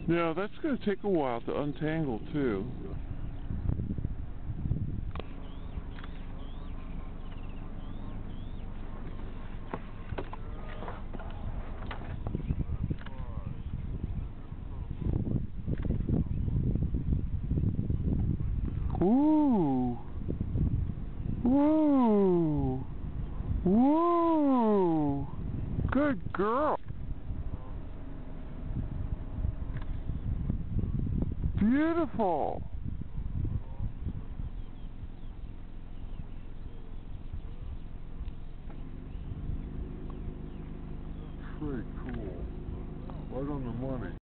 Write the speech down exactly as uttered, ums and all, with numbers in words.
Yeah, that's going to take a while to untangle too. Ooh. Whoa. Whoa. Good girl. Beautiful. Pretty cool. Right on the money.